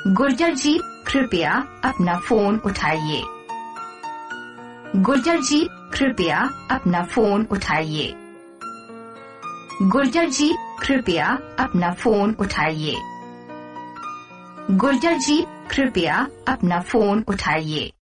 गुर्जर जी, कृपया अपना फोन उठाइए। गुर्जर जी, कृपया अपना फोन उठाइए। गुर्जर जी, कृपया अपना फोन उठाइए। गुर्जर जी, कृपया अपना फोन उठाइए।